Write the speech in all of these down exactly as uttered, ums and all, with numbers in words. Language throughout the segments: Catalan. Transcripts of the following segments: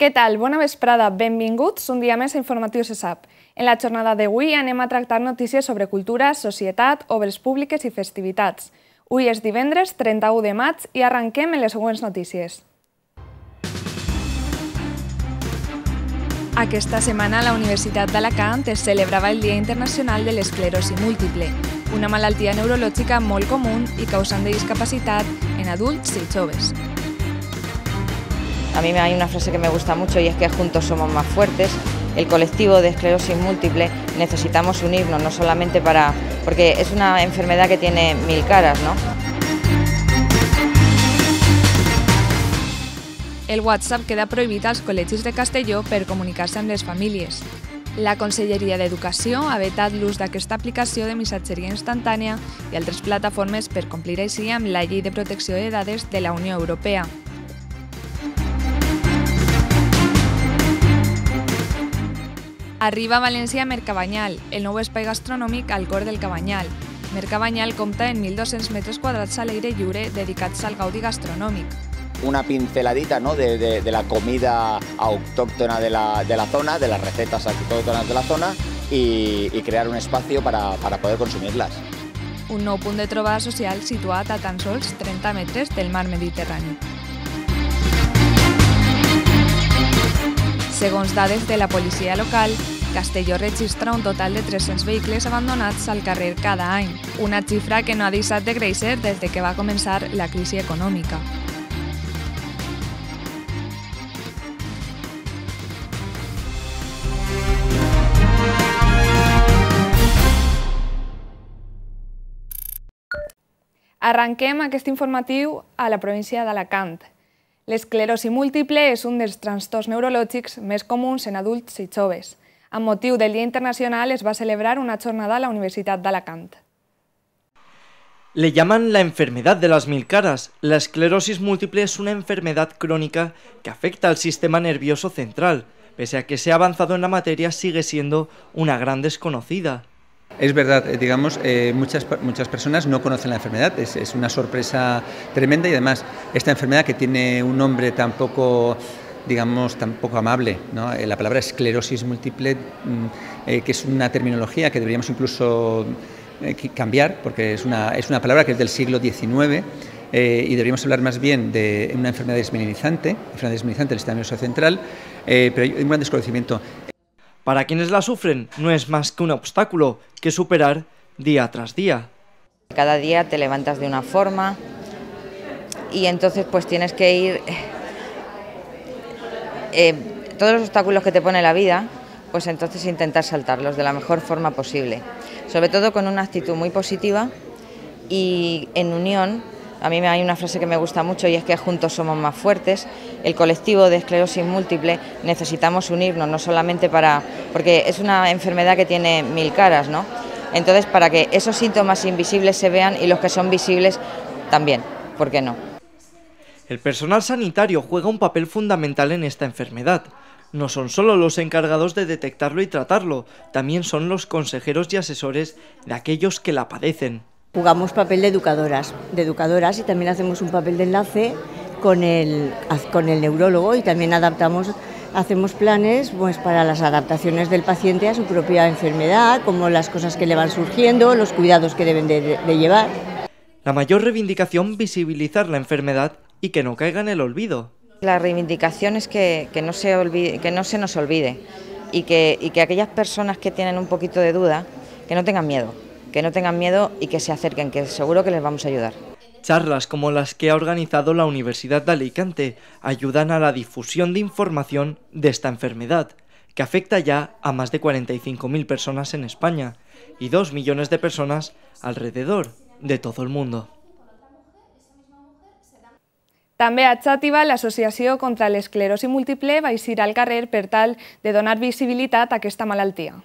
Què tal? Bona vesprada, benvinguts un dia més a Informatiu se sap. En la jornada d'avui anem a tractar notícies sobre cultura, societat, obres públiques i festivitats. Avui és divendres trenta-u de maig i arrenquem amb les següents notícies. Aquesta setmana a la Universitat d'Alacant es celebrava el Dia Internacional de l'Esclerosi Múltiple, una malaltia neurològica molt comú i causant de discapacitat en adults i joves. A mí hay una frase que me gusta mucho y es que juntos somos más fuertes. El colectivo de esclerosis múltiple necesitamos unirnos, no solamente para... porque es una enfermedad que tiene mil caras, ¿no? El WhatsApp queda prohibit als col·legis de Castelló per comunicar-se amb les famílies. La Conselleria d'Educació ha vetat l'ús d'aquesta aplicació de missatgeria instantània i altres plataformes per complir així amb la Llei de Protecció de Dades de la Unió Europea. Arriba a València Mercabanyal, el nou espai gastronòmic al cor del Cabanyal. Mercabanyal compta en mil dos-cents metres quadrats a l'aire lliure dedicats al gaudi gastronòmic. Una pinceladita, ¿no?, de, de, de la comida autóctona de la, de la zona, de las recetas autóctonas de la zona y, y crear un espacio para, para poder consumirlas. Un nou punt de trobada social situat a tan sols trenta metres del mar Mediterrani. Segons dades de la policia local, Castelló registra un total de tres-cents vehicles abandonats al carrer cada any, una xifra que no ha deixat de créixer des de que va començar la crisi econòmica. Arrenquem aquest informatiu a la província d'Alacant. L'esclerosi múltiple és un dels trastorns neurològics més comuns en adults i joves. Amb motiu del Dia Internacional es va celebrar una jornada a la Universitat d'Alacant. Le llaman la enfermedad de las mil caras. La esclerosis múltiple es una enfermedad crónica que afecta al sistema nervioso central. Pese a que se ha avanzado en la materia, sigue siendo una gran desconocida. Es verdad, digamos, eh, muchas, muchas personas no conocen la enfermedad, es, es una sorpresa tremenda y además esta enfermedad que tiene un nombre tan poco, digamos, tan poco amable, ¿no? Eh, la palabra esclerosis múltiple, eh, que es una terminología que deberíamos incluso eh, cambiar, porque es una, es una palabra que es del siglo diecinueve eh, y deberíamos hablar más bien de una enfermedad desmineralizante, enfermedad desmineralizante del sistema nervioso central, eh, pero hay un gran desconocimiento. Para quienes la sufren, no es más que un obstáculo que superar día tras día. Cada día te levantas de una forma y entonces pues tienes que ir... Eh, todos los obstáculos que te pone la vida, pues entonces intentar saltarlos de la mejor forma posible. Sobre todo con una actitud muy positiva y en unión. A mí hay una frase que me gusta mucho y es que juntos somos más fuertes. El colectivo de esclerosis múltiple necesitamos unirnos, no solamente para... porque es una enfermedad que tiene mil caras, ¿no? Entonces, para que esos síntomas invisibles se vean y los que son visibles también, ¿por qué no? El personal sanitario juega un papel fundamental en esta enfermedad. No son solo los encargados de detectarlo y tratarlo, también son los consejeros y asesores de aquellos que la padecen. Jugamos papel de educadoras, de educadoras y también hacemos un papel de enlace con el, con el neurólogo y también adaptamos, hacemos planes pues, para las adaptaciones del paciente a su propia enfermedad, como las cosas que le van surgiendo, los cuidados que deben de, de llevar. La mayor reivindicación, visibilizar la enfermedad y que no caiga en el olvido. La reivindicación es que, que, no, se olvide, que no se nos olvide y que, y que aquellas personas que tienen un poquito de duda, que no tengan miedo. que no tengan miedo y que se acerquen, que seguro que les vamos a ayudar. Charlas como las que ha organizado la Universidad de Alicante ayudan a la difusión de información de esta enfermedad, que afecta ya a más de cuarenta y cinco mil personas en España y dos millones de personas alrededor de todo el mundo. També a Xàtiva, l'Associació contra l'Esclerosi Múltiple va eixir al carrer per tal de donar visibilitat a aquesta malaltia.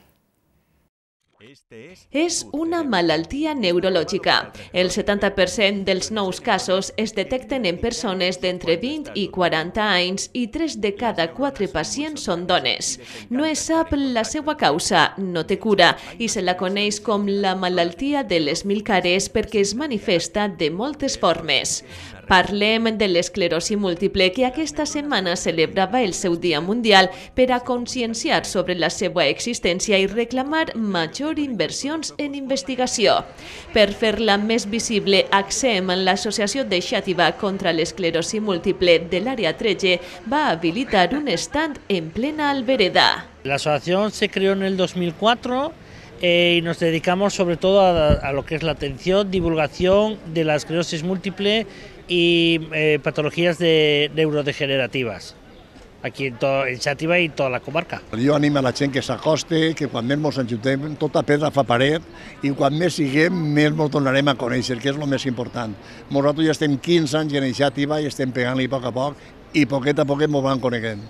És una malaltia neurològica. El setanta per cent dels nous casos es detecten en persones d'entre vint i quaranta anys i tres de cada quatre pacients són dones. No es sap la seva causa, no té cura, i se la coneix com la malaltia de les mil cares perquè es manifesta de moltes formes. Parlem de l'esclerosi múltiple, que aquesta setmana celebrava el seu Dia Mundial per a conscienciar sobre la seva existència i reclamar major inversions en investigació. Per fer-la més visible, ACSEM, l'Associació de Xàtiva contra l'esclerosi múltiple de l'àrea tretze, va habilitar un stand en plena Albereda. La asociación se creó en el dos mil cuatro eh, y nos dedicamos sobre todo a, a lo que es la atención, divulgación de la esclerosis múltiple y eh, patologías de neurodegenerativas aquí en, to, en Xàtiva i tota la comarca. Jo animo a la gent que s'acoste, que quan més ens ajuntem, tota pedra fa paret, i quan més siguem, més ens donarem a conèixer, que és el més important. Nosaltres ja estem quinze anys en Xàtiva i estem pegant-li a poc a poc, i poquet a poquet ens van coneguent.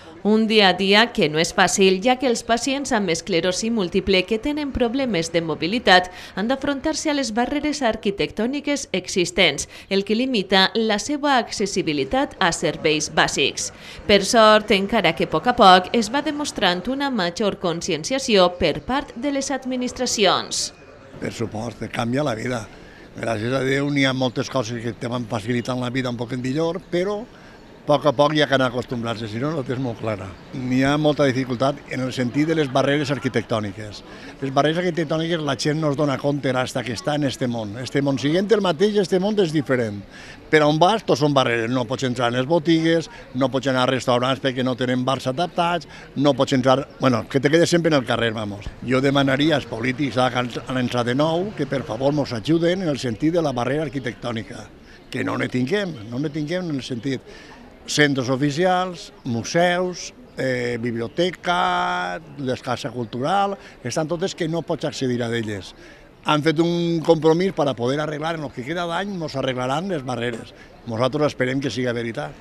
Un dia a dia que no és fàcil, ja que els pacients amb esclerosi múltiple que tenen problemes de mobilitat han d'afrontar-se a les barreres arquitectòniques existents, el que limita la seva accessibilitat a serveis bàsics. Per sort, encara que a poc a poc, es va demostrant una major conscienciació per part de les administracions. Per supost, canvia la vida. Gràcies a Déu n'hi ha moltes coses que te van facilitant la vida un poc millor, però a poc a poc hi ha que anar acostumbrant-se, si no, no tens molt clara. N'hi ha molta dificultat en el sentit de les barreres arquitectòniques. Les barreres arquitectòniques la gent no es dona compte fins que està en este món. Este món siguent el mateix, este món és diferent. Per on vas, tots són barreres. No pots entrar en les botigues, no pots anar a restaurants perquè no tenen bars adaptats, no pots entrar... Bueno, que te quedes sempre en el carrer, vamos. Jo demanaria als polítics a l'entrar de nou que per favor ens ajuden en el sentit de la barrera arquitectònica. Que no ne tinguem, no ne tinguem en el sentit... Centres oficials, museus, eh, biblioteca, les cases culturals, estan totes que no pots accedir a elles. Han fet un compromís per a poder arreglar, en el que queda d'any ens arreglaran les barreres. Nosaltres esperem que sigui veritat.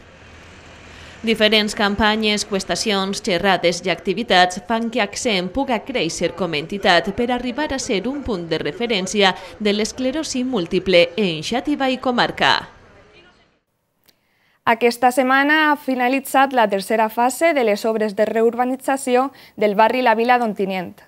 Diferents campanyes, qüestacions, xerrades i activitats fan que ACSEM puga créixer com a entitat per arribar a ser un punt de referència de l'esclerosi múltiple en Xàtiva i comarca. Aquesta setmana ha finalitzat la tercera fase de les obres de reurbanització del barri La Vila d'Ontinyent.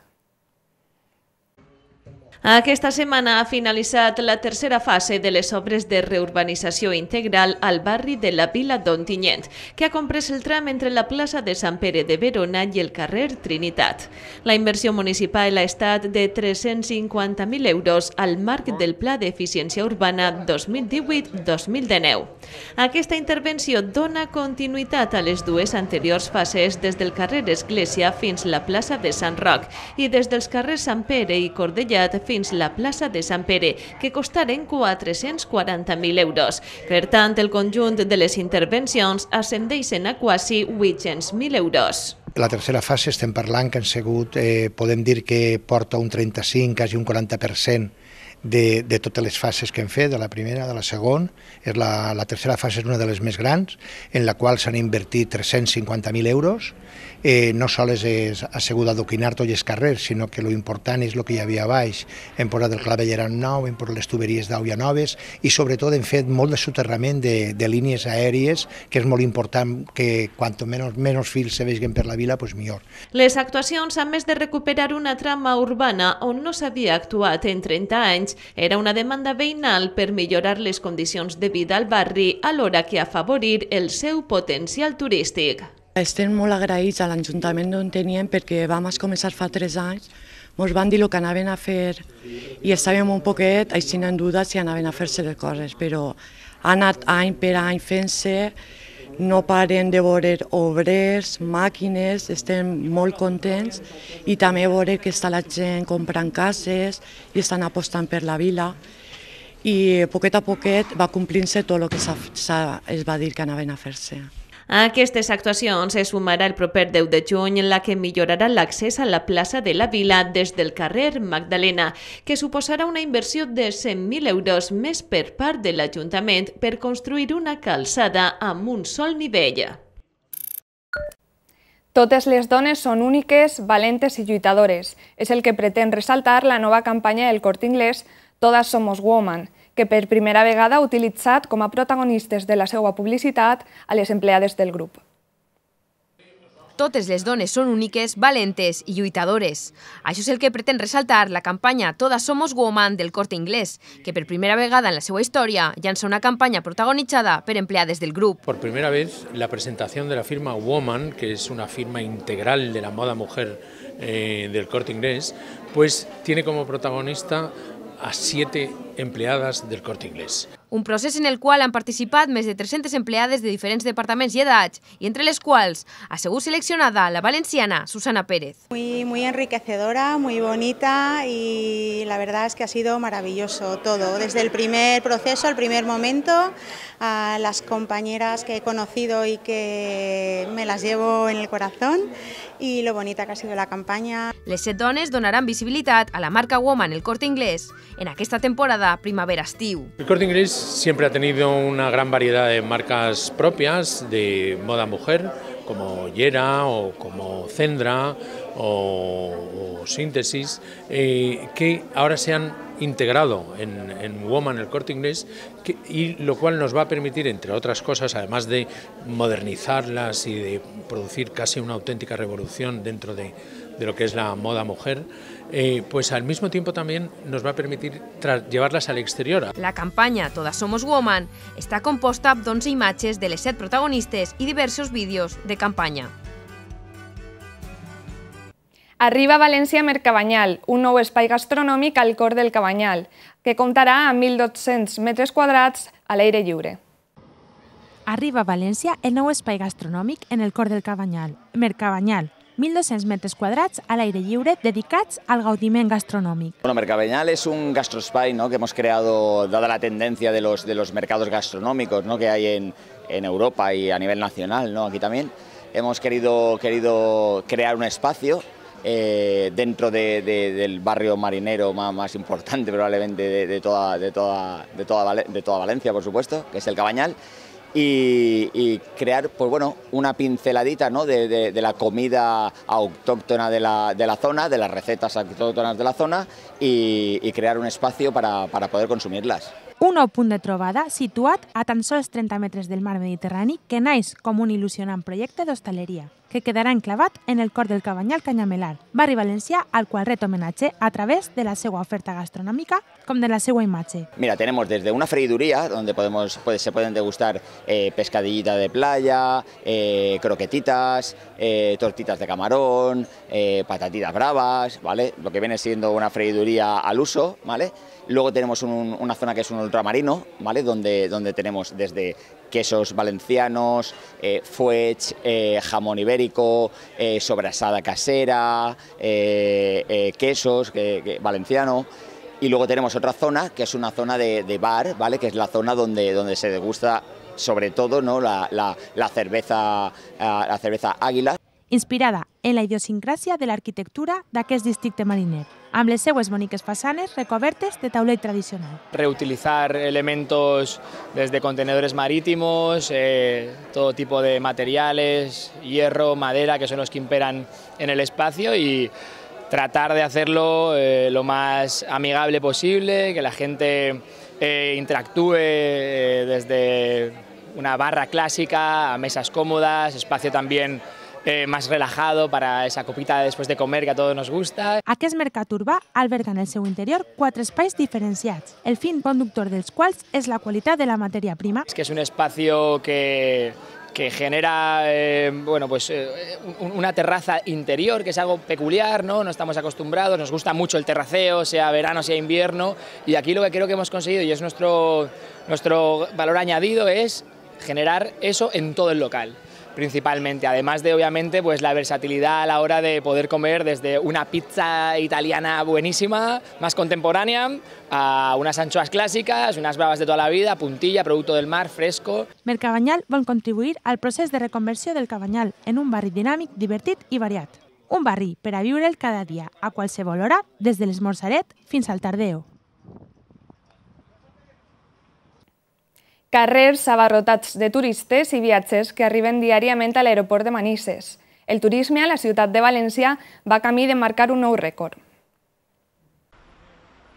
Aquesta setmana ha finalitzat la tercera fase de les obres de reurbanització integral al barri de la Vila d'Ontinyent, que ha comprès el tram entre la plaça de Sant Pere de Verona i el carrer Trinitat. La inversió municipal ha estat de tres-cents cinquanta mil euros al marc del Pla d'Eficiència Urbana dos mil divuit dos mil dinou. Aquesta intervenció dona continuïtat a les dues anteriors fases des del carrer Església fins la plaça de Sant Roc i des dels carrers Sant Pere i Cordellat fins la plaça de Sant Pere, que costaren quatre-cents quaranta mil euros. Per tant, el conjunt de les intervencions ascendeixen a quasi vuit-cents mil euros. La tercera fase estem parlant que han sigut, eh, podem dir que porta un trenta-cinc, quasi un quaranta per cent de, de totes les fases que hem fet, de la primera, de la segona. És la, la tercera fase és una de les més grans, en la qual s'han invertit tres-cents cinquanta mil euros. Eh, no sols és assegut a adoquinar tots els carrers, sinó que l'important és el que hi havia a baix. Hem posat el clavellerat nou, hem posat les tuberies d'aigua noves i sobretot hem fet molt de soterrament de, de línies aèries, que és molt important que quanto menys, menys fils se vegin per la vila, doncs millor. Les actuacions, a més de recuperar una trama urbana on no s'havia actuat en trenta anys, era una demanda veïnal per millorar les condicions de vida al barri, alhora que afavorir el seu potencial turístic. Estem molt agraïts a l'Ajuntament d'Ontinyent perquè vam començar fa tres anys, ens van dir el que anaven a fer i estàvem un poquet així en duda si anaven a fer-se les coses, però ha anat any per any fent-se, no paren de veure obrers, màquines, estem molt contents i també veure que està la gent comprant cases i estan apostant per la vila i poquet a poquet va complint-se tot el que es va dir que anaven a fer-se. A aquestes actuacions es sumarà el proper deu de juny la que millorarà l'accés a la plaça de la Vila des del carrer Magdalena, que suposarà una inversió de cent mil euros més per part de l'Ajuntament per construir una calçada amb un sol nivell. Totes les dones són úniques, valentes i lluitadores. És el que pretén ressaltar la nova campanya del Corte Inglés Todas Somos Woman, que per primera vegada ha utilitzat com a protagonistes de la seva publicitat a les empleades del grup. Totes les dones són úniques, valentes i lluitadores. Això és el que pretén ressaltar la campanya Todas Somos Woman del Corte Inglés, que per primera vegada en la seva història llança una campanya protagonitzada per empleades del grup. Por primera vez, la presentación de la firma Woman, que es una firma integral de la moda mujer eh, del Corte Inglés, pues tiene como protagonista a siete empleadas del Corte Inglés. Un procés en el qual han participat més de tres-centes empleades de diferents departaments i edats, i entre les quals ha sigut seleccionada la valenciana Susana Pérez. Muy, muy enriquecedora, muy bonita y la verdad es que ha sido maravilloso todo, desde el primer proceso, al primer momento, a las compañeras que he conocido y que me las llevo en el corazón y lo bonita que ha sido la campaña. Les set dones donaran visibilitat a la marca Woman El Corte Inglés en aquesta temporada primavera-estiu. El Corte Inglés siempre ha tenido una gran variedad de marcas propias de moda mujer, como Yera o como Zendra o, o Síntesis, eh, que ahora se han integrado en, en Woman El Corte Inglés, que, y lo cual nos va a permitir, entre otras cosas, además de modernizarlas y de producir casi una auténtica revolución dentro de, de lo que es la moda mujer, eh, pues al mismo tiempo también nos va a permitir llevarlas al exterior. La campanya Todas Somos Woman està composta d'onze imatges de les set protagonistes i diversos vídeos de campanya. Arriba a València Mercabanyal, un nou espai gastronòmic al cor del Cabanyal, que comptarà amb mil dos-cents metres quadrats a l'aire lliure. Arriba a València el nou espai gastronòmic en el cor del Cabanyal, Mercabanyal, mil dos-cents metres quadrats a l'aire lliure dedicats al gaudiment gastronòmic. Bueno, Mercabanyal es un gastroespai, ¿no?, que hemos creado dada la tendencia de los, de los mercados gastronómicos, ¿no?, que hay en, en Europa y a nivel nacional, ¿no?, aquí también. Hemos querido, querido crear un espacio Eh, dentro de, de, del barrio marinero más, más importante probablemente de, de, toda, de, toda, de, toda, de toda Valencia, por supuesto, que es el Cabanyal, y, y crear, pues bueno, una pinceladita, ¿no?, de, de, de la comida autóctona de la, de la zona, de las recetas autóctonas de la zona, y, y crear un espacio para, para poder consumirlas. Un nou punt de trobada situat a tan sols trenta metres del mar Mediterrani que naix com un il·lusionant projecte d'hostaleria, que quedarà enclavat en el cor del Cabanyal Canyamelar, barri valencià al qual ret homenatge a través de la seva oferta gastronòmica com de la seva imatge. Mira, tenemos desde una freiduría donde podemos, pues, se pueden degustar eh, pescadillita de playa, eh, croquetitas, eh, tortitas de camarón, eh, patatitas bravas, ¿vale? Lo que viene siendo una freiduría al uso, ¿vale? Luego tenemos un, una zona que es un ultramarino, ¿vale?, donde, donde tenemos desde quesos valencianos, eh, fuets, eh, jamón ibérico, eh, sobrasada casera, eh, eh, quesos que, que, valenciano. Y luego tenemos otra zona que es una zona de, de bar, ¿vale?, que es la zona donde, donde se degusta sobre todo, ¿no?, la, la, la, cerveza, la cerveza Águila. Inspirada en la idiosincràsia de l'arquitectura d'aquest districte mariner, amb les seues boniques façanes recobertes de taulell tradicional. Reutilizar elementos desde contenedores marítimos, eh, todo tipo de materiales, hierro, madera, que son los que imperan en el espacio, y tratar de hacerlo eh, lo más amigable posible, que la gente eh, interactúe eh, desde una barra clásica a mesas cómodas, espacio también Eh, más relajado para esa copita después de comer que a todos nos gusta. Aquest mercat urbà alberga en el seu interior quatre espais diferenciats, el fin conductor dels quals és la qualitat de la matèria prima. Es que es un espacio que que genera eh, bueno, pues, eh, una terraza interior, que es algo peculiar, ¿no? No estamos acostumbrados, nos gusta mucho el terraceo, sea verano, sea invierno, y aquí lo que creo que hemos conseguido, y es nuestro, nuestro valor añadido, es generar eso en todo el local, principalmente, además de, obviamente, pues la versatilidad a la hora de poder comer desde una pizza italiana buenísima, más contemporánea, a unas anchoas clàssiques, unas bravas de toda la vida, puntilla, producto del mar, fresco. Mercabanyal vol contribuir al procés de reconversió del Cabanyal en un barri dinàmic, divertit i variat. Un barri per a viure'l cada dia, a qualsevol hora, des de l'esmorzaret fins al tardeo. Carrers abarrotats de turistes i viatgers que arriben diàriament a l'aeroport de Manises. El turisme a la ciutat de València va camí de marcar un nou rècord.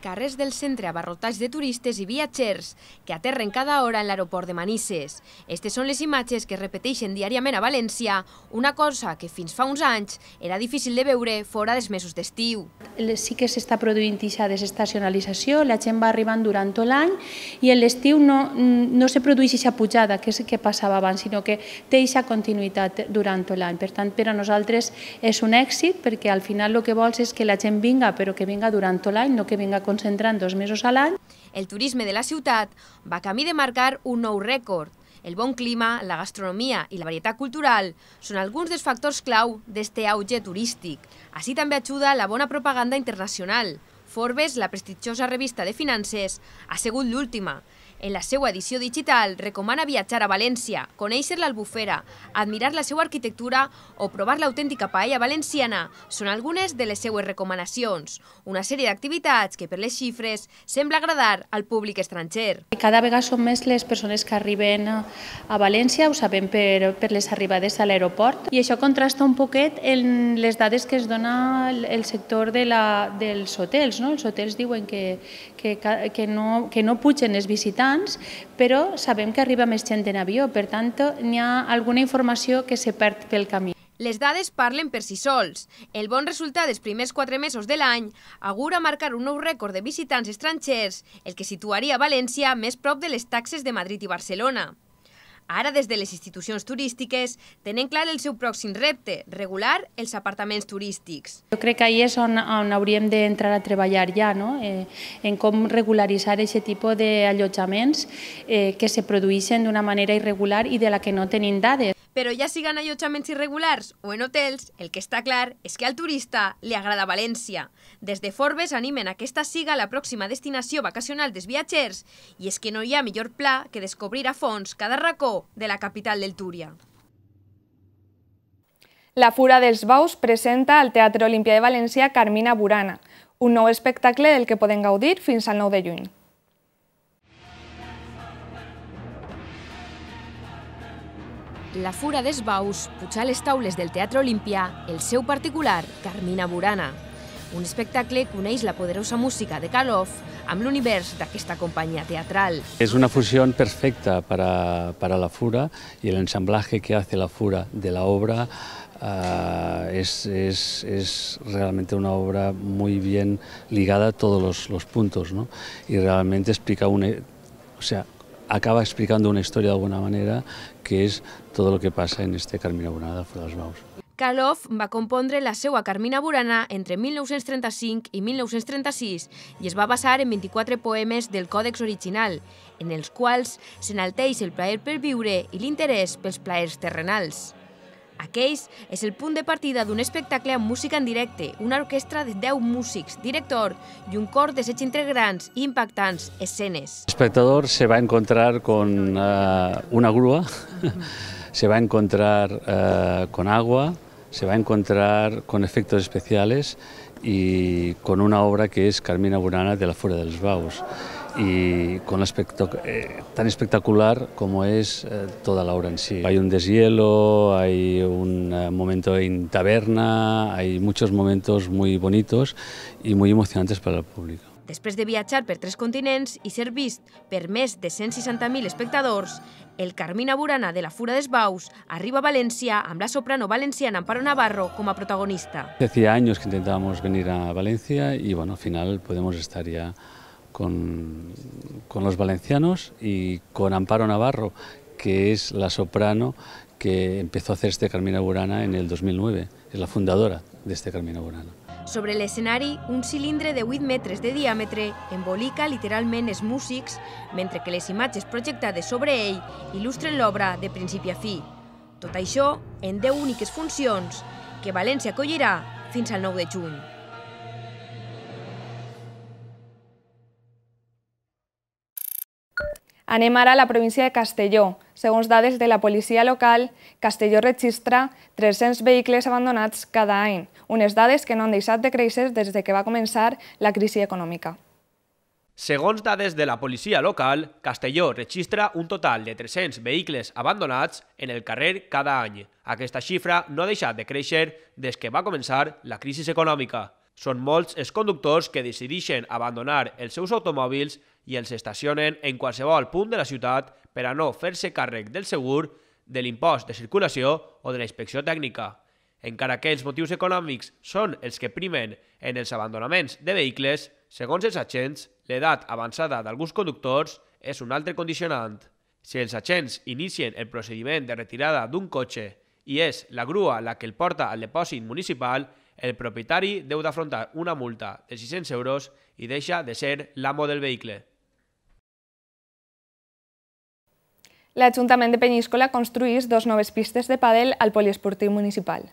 Carrers del centre abarrotats de turistes i viatgers que aterren cada hora en l'aeroport de Manises. Aquestes són les imatges que es repeteixen diàriament a València, una cosa que fins fa uns anys era difícil de veure fora dels mesos d'estiu. Sí que s'està produint aquesta desestacionalització, la gent va arribant durant tot l'any i en l'estiu no, no se produeix aquesta pujada que, que passava abans, sinó que té aquesta continuïtat durant tot l'any. Per tant, per a nosaltres és un èxit perquè al final el que vols és que la gent vinga, però que vinga durant tot l'any, no que vinga concentrant dos mesos a l'any. El turisme de la ciutat va camí de marcar un nou rècord. El bon clima, la gastronomia i la varietat cultural són alguns dels factors clau d'este auge turístic. Així també ajuda la bona propaganda internacional. Forbes, la prestigiosa revista de finances, ha sigut l'última. En la seva edició digital recomana viatjar a València, conèixer l'Albufera, admirar la seva arquitectura o provar l'autèntica paella valenciana són algunes de les seues recomanacions. Una sèrie d'activitats que per les xifres sembla agradar al públic estranger. Cada vegada són més les persones que arriben a València, ho sabem per, per les arribades a l'aeroport, i això contrasta un poquet en les dades que es dona el sector de la, dels hotels. No? Els hotels diuen que, que, que, no, que no pugen els visitants, però sabem que arriba més gent en avió, per tant, n'hi ha alguna informació que se perd pel camí. Les dades parlen per si sols. El bon resultat dels primers quatre mesos de l'any augura marcar un nou rècord de visitants estrangers, el que situaria València més prop de les taxes de Madrid i Barcelona. Ara, des de les institucions turístiques, tenen clar el seu pròxim repte, regular els apartaments turístics. Jo crec que ahí és on, on hauríem d'entrar a treballar ja, no? eh, en com regularitzar aquest tipus d'allotjaments eh, que se produeixen d'una manera irregular i de la que no tenim dades. Però ja siguin allotjaments irregulars o en hotels, el que està clar és que al turista li agrada València. Des de Forbes animen a que aquesta siga la pròxima destinació vacacional dels viatgers i és que no hi ha millor pla que descobrir a fons cada racó de la capital del Túria. La Fura dels Baus presenta al Teatre Olímpia de València Carmina Burana, un nou espectacle del que poden gaudir fins al nou de juny. La Fura dels Baus puja a les taules del Teatre Olímpia el seu particular Carmina Burana. Un espectacle que uneix la poderosa música de Kalov amb l'univers d'aquesta companyia teatral. Es una fusión perfecta para, para la Fura y el ensamblaje que hace la Fura de la obra uh, es, es, es realmente una obra muy bien ligada a todos los, los puntos, ¿no? Y realmente explica una, o sea, acaba explicando una historia de alguna manera que es todo lo que pasa en este Carmina Burana de Fura dels Baus. Kalov va compondre la seva Carmina Burana entre mil nou-cents trenta-cinc i mil nou-cents trenta-sis i es va basar en vint-i-quatre poemes del còdex original, en els quals s'enalteix el plaer per viure i l'interès pels plaers terrenals. Aquells és el punt de partida d'un espectacle amb música en directe, una orquestra de deu músics, director y un cor deshecho entre grans i impactants escenes. El espectador se va a encontrar con uh, una grúa, se va a encontrar uh, con agua, se va a encontrar con efectos especiales y con una obra que es Carmina Burana de la Fura dels Baus, y con aspecto eh, tan espectacular como es eh, toda la obra en sí. Hay un deshielo, hay un uh, momento en taberna, hay muchos momentos muy bonitos y muy emocionantes para el público. Després de viatjar per tres continents i ser vist per més de cent seixanta mil espectadors, el Carmina Burana de la Fura dels Baus arriba a València amb la soprano valenciana Amparo Navarro com a protagonista. Hacía años que intentábamos venir a Valencia y bueno, al final podemos estar ya con, con los valencianos y con Amparo Navarro, que es la soprano que empezó a hacer este Carmina Burana en el dos mil nueve, es la fundadora de este Carmina Burana. Sobre l'escenari, un cilindre de vuit metres de diàmetre embolica literalment els músics, mentre que les imatges projectades sobre ell il·lustren l'obra de principi a fi. Tot això en deu úniques funcions que València acollirà fins al nou de juny. Anem ara a la província de Castelló. Segons dades de la policia local, Castelló registra tres-cents vehicles abandonats cada any, unes dades que no han deixat de créixer des de que va començar la crisi econòmica. Segons dades de la policia local, Castelló registra un total de tres-cents vehicles abandonats en el carrer cada any. Aquesta xifra no ha deixat de créixer des que va començar la crisi econòmica. Són molts els conductors que decideixen abandonar els seus automòbils i els estacionen en qualsevol punt de la ciutat per a no fer-se càrrec del segur, de l'impost de circulació o de la inspecció tècnica. Encara que els motius econòmics són els que primen en els abandonaments de vehicles, segons els agents, l'edat avançada d'alguns conductors és un altre condicionant. Si els agents inicien el procediment de retirada d'un cotxe i és la grua la que el porta al depòsit municipal, el propietari deu d'afrontar una multa de sis-cents euros i deixa de ser l'amo del vehicle. L'Ajuntament de Peníscola construeix dos noves pistes de pàdel al poliesportiu municipal.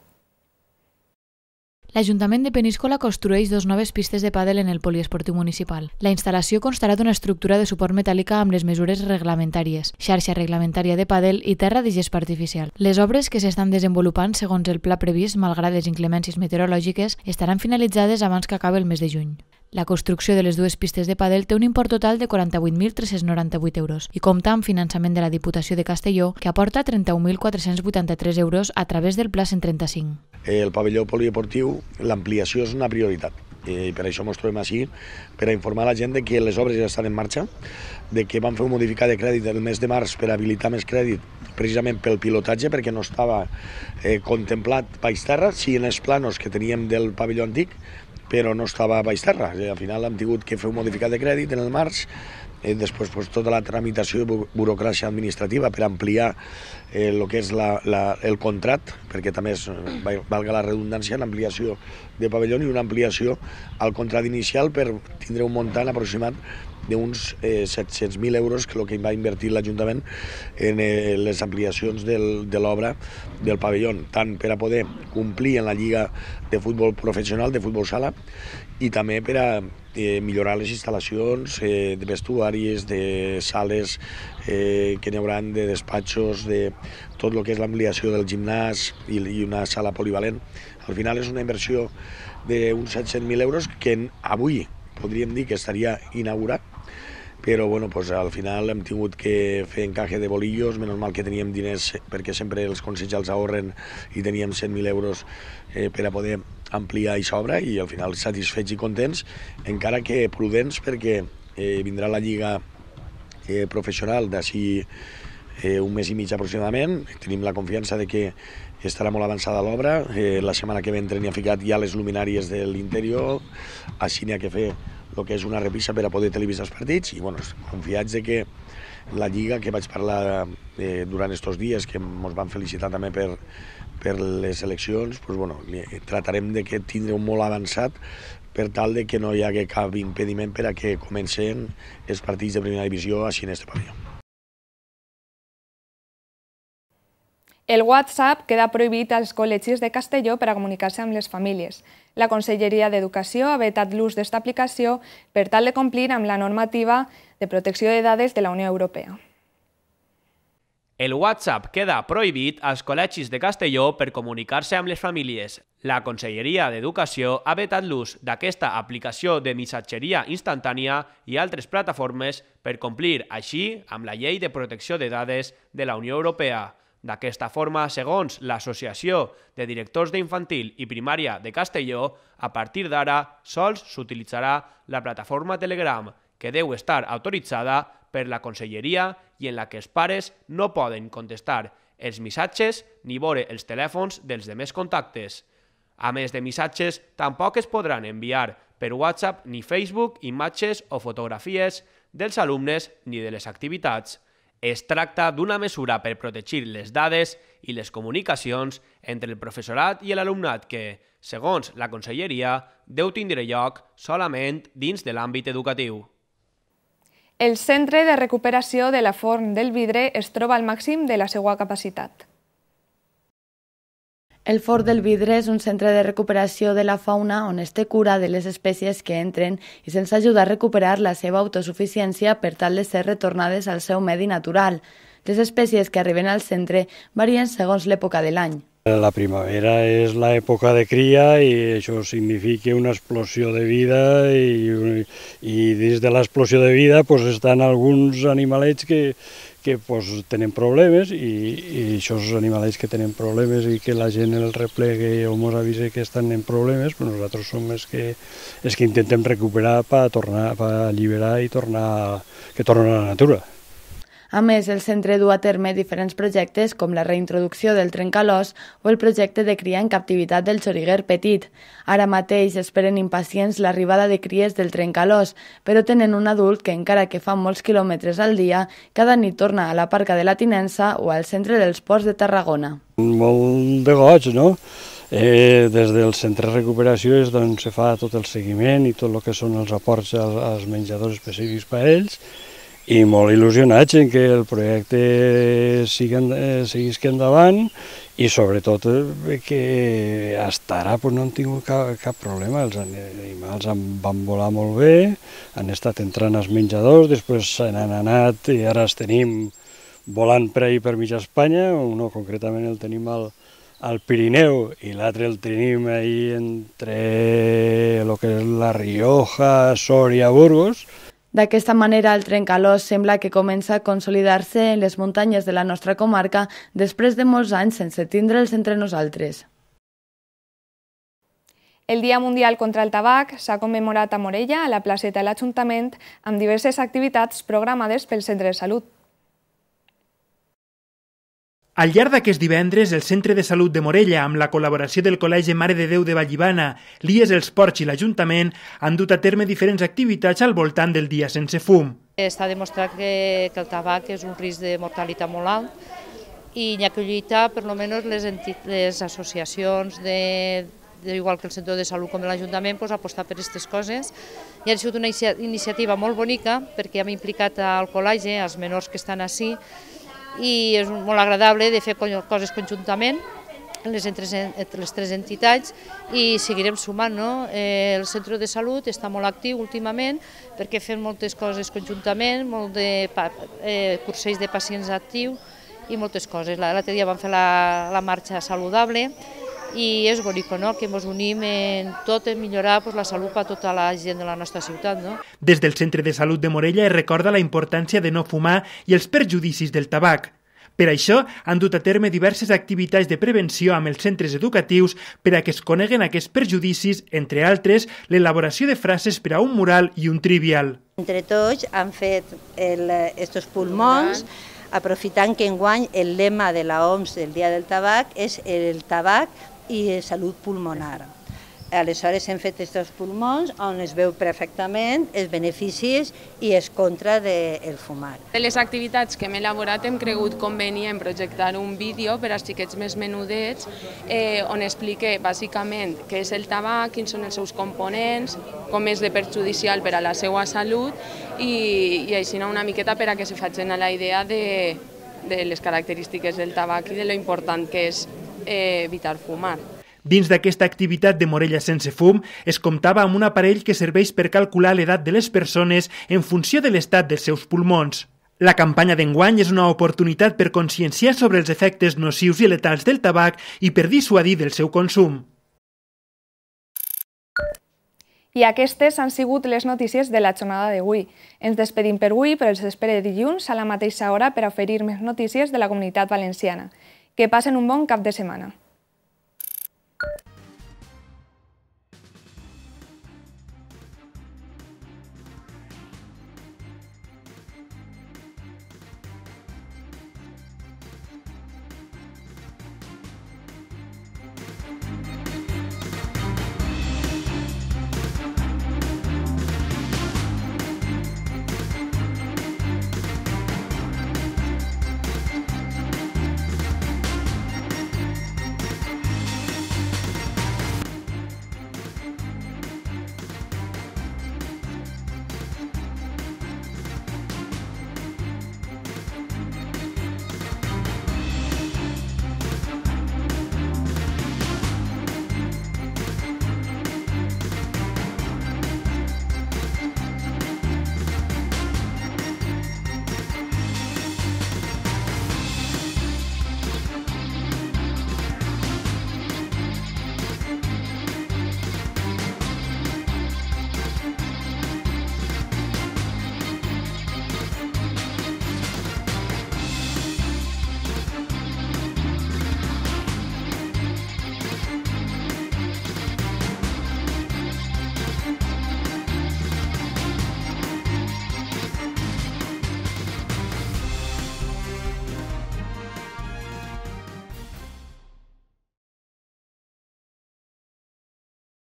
L'Ajuntament de Peníscola construeix dos noves pistes de pàdel en el poliesportiu municipal. La instal·lació constarà d'una estructura de suport metàl·lica amb les mesures reglamentàries, xarxa reglamentària de pàdel i terra de gespa artificial. Les obres que s'estan desenvolupant segons el pla previst, malgrat les inclemències meteorològiques, estaran finalitzades abans que acabi el mes de juny. La construcció de les dues pistes de pàdel té un import total de quaranta-vuit mil tres-cents noranta-vuit euros i compta amb finançament de la Diputació de Castelló, que aporta trenta-un mil quatre-cents vuitanta-tres euros a través del Pla cent trenta-cinc. El pavelló poliesportiu, l'ampliació és una prioritat i per això ens trobem així, per a informar la gent de que les obres ja estan en marxa, de que vam fer un modificat de crèdit el mes de març per habilitar més crèdit precisament pel pilotatge, perquè no estava eh, contemplat baix terra, sí en els planos que teníem del pavelló antic, però no estava a baix terra. Al final hem tingut que fer un modificat de crèdit en el març, eh, després pues, tota la tramitació de burocràcia administrativa per ampliar eh, el que és la, la, el contrat, perquè també és, valga la redundància, l'ampliació de pavelló i una ampliació al contrat inicial per tindre un muntant aproximat d'uns eh, set-cents mil euros, que és el que va invertir l'Ajuntament en eh, les ampliacions del, de l'obra del pavelló, tant per a poder complir en la Lliga de Futbol Professional, de Futbol Sala, i també per a eh, millorar les instal·lacions eh, de vestuaris, de sales eh, que n'hi haurà, de despatxos, de tot el que és l'ampliació del gimnàs i, i una sala polivalent. Al final és una inversió d'uns set-cents mil euros que avui podríem dir que estaria inaugurat, però bueno, pues, al final hem tingut que fer encaje de bolillos, menys mal que teníem diners, perquè sempre els consells els ahorren i teníem cent mil euros eh, per a poder ampliar aquesta obra, i al final satisfets i contents, encara que prudents, perquè eh, vindrà la Lliga eh, professional d'ací eh, un mes i mig aproximadament. Tenim la confiança de que estarà molt avançada l'obra, eh, la setmana que ve n'hi ha ficat ja les luminàries de l'interior, així n'hi ha que fer el que és una repisa per a poder televisar els partits, i bueno, confiats de que la Lliga, que vaig parlar eh, durant aquests dies, que ens van felicitar també per, per les eleccions, pues, bueno, tratarem de que tindre un molt avançat per tal de que no hi hagi cap impediment per a que comencen els partits de primera divisió així en este pavelló. El WhatsApp queda prohibit als col·legis de Castelló per a comunicar-se amb les famílies. La Conselleria d'Educació ha vetat l'ús d'esta aplicació per tal de complir amb la normativa de protecció de dades de la Unió Europea. El WhatsApp queda prohibit als col·legis de Castelló per comunicar-se amb les famílies. La Conselleria d'Educació ha vetat l'ús d'aquesta aplicació de missatgeria instantània i altres plataformes per complir així amb la Llei de Protecció de Dades de la Unió Europea. D'aquesta forma, segons l'Associació de Directors d'Infantil i Primària de Castelló, a partir d'ara sols s'utilitzarà la plataforma Telegram, que deu estar autoritzada per la Conselleria i en la que els pares no poden contestar els missatges ni veure els telèfons dels demés contactes. A més de missatges, tampoc es podran enviar per WhatsApp ni Facebook imatges o fotografies dels alumnes ni de les activitats. Es tracta d'una mesura per protegir les dades i les comunicacions entre el professorat i l'alumnat que, segons la Conselleria, deu tindre lloc solament dins de l'àmbit educatiu. El Centre de Recuperació de la Forn del Vidre es troba al màxim de la seva capacitat. El Forn del Vidre és un centre de recuperació de la fauna on es té cura de les espècies que entren i se'ns ajuda a recuperar la seva autosuficiència per tal de ser retornades al seu medi natural. Les espècies que arriben al centre varien segons l'època de l'any. La primavera és l'època de cria i això significa una explosió de vida i, i dins de l'explosió de vida pues, estan alguns animalets que, que pues, tenen problemes i, i aquests animalets que tenen problemes i que la gent el replegue o ens avisa que estan en problemes, pues nosaltres som els que, els que intentem recuperar per tornar, per alliberar i tornar, que tornen a la natura. A més, el centre du a terme diferents projectes com la reintroducció del trencalòs o el projecte de cria en captivitat del xoriguer petit. Ara mateix esperen impacients l'arribada de cries del trencalòs, però tenen un adult que, encara que fa molts quilòmetres al dia, cada nit torna a la Parca de la Tinença o al centre dels Ports de Tarragona. Molt de goig, no? Eh, des del centre de recuperació és d'on se fa tot el seguiment i tot el que són els aports als, als menjadors específics per a ells, i molt il·lusionats en que el projecte sigui, eh, seguisqui endavant i sobretot eh, que fins ara pues, no han tingut cap, cap problema. Els animals van volar molt bé, han estat entrant als menjadors, després se n'han anat i ara els tenim volant per ahir per mitja Espanya, uno concretament el tenim al, al Pirineu i l'altre el tenim ahir entre el que és la Rioja, Sòria, Burgos. D'aquesta manera, el trencalòs sembla que comença a consolidar-se en les muntanyes de la nostra comarca després de molts anys sense tindre'ls entre nosaltres. El Dia Mundial contra el Tabac s'ha commemorat a Morella, a la placeta de l'Ajuntament, amb diverses activitats programades pel Centre de Salut. Al llarg d'aquest divendres, el Centre de Salut de Morella, amb la col·laboració del Col·legi Mare de Déu de Vallibana, l'I E S Els Ports i l'Ajuntament, han dut a terme diferents activitats al voltant del dia sense fum. Està demostrat que, que el tabac és un risc de mortalitat molt alt i hi ha que lluitar, per almenys les, les associacions, de, de, igual que el Centre de Salut com l'Ajuntament, pues, apostar per aquestes coses. I ha sigut una iniciativa molt bonica perquè hem implicat al col·legi, als menors que estan ací, i és molt agradable de fer coses conjuntament les, entre les tres entitats i seguirem sumant. No? Eh, el Centre de Salut està molt actiu últimament perquè fem moltes coses conjuntament, molt de eh, cursells de pacients actius i moltes coses. L'altre dia vam fer la, la marxa saludable i és bonic, no? Que ens unim en tot en millorar pues, la salut per a tota la gent de la nostra ciutat. No? Des del Centre de Salut de Morella es recorda la importància de no fumar i els perjudicis del tabac. Per això han dut a terme diverses activitats de prevenció amb els centres educatius per a que es coneguen aquests perjudicis, entre altres, l'elaboració de frases per a un mural i un trivial. Entre tots han fet el, estos pulmons, aprofitant que enguany el lema de la O M S del Dia del Tabac és el tabac i salut pulmonar. Aleshores hem fet aquests pulmons on es veu perfectament els beneficis i els contra del fumar. De les activitats que hem elaborat hem cregut convenient projectar un vídeo per als xiquets més menudets eh, on explique bàsicament què és el tabac, quins són els seus components, com és de perjudicial per a la seva salut i, i així una miqueta per a que se facin a la idea de, de les característiques del tabac i de lo important que és eh, evitar fumar. Dins d'aquesta activitat de Morella sense fum es comptava amb un aparell que serveix per calcular l'edat de les persones en funció de l'estat dels seus pulmons. La campanya d'enguany és una oportunitat per conscienciar sobre els efectes nocius i letals del tabac i per dissuadir del seu consum. I aquestes han sigut les notícies de la jornada d'avui. Ens despedim per avui, però els espere dilluns a la mateixa hora per oferir més notícies de la Comunitat Valenciana. Que passen un bon cap de setmana.